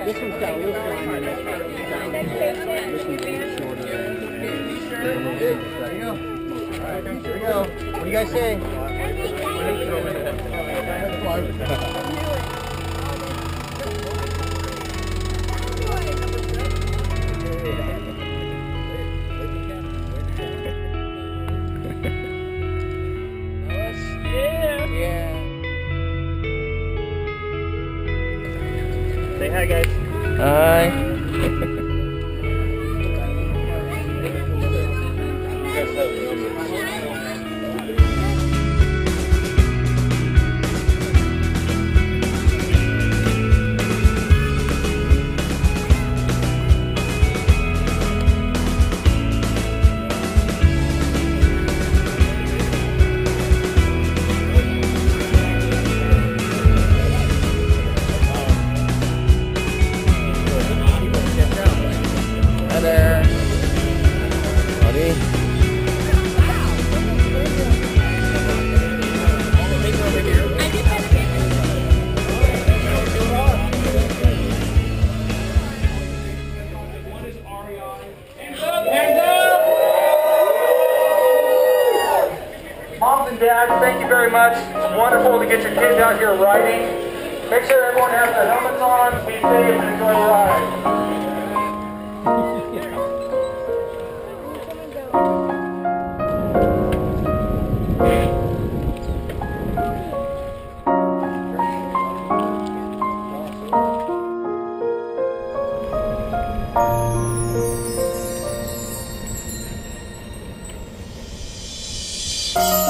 This one's got a little flying in it. This one's a little shorter. There you go. Alright, here we go. What do you guys say? Say hi, guys. Hi. Hi there. Buddy. Moms and dads, thank you very much. It's wonderful to get your kids out here riding. Make sure everyone has their helmets on. Be safe and enjoy the ride. Bye.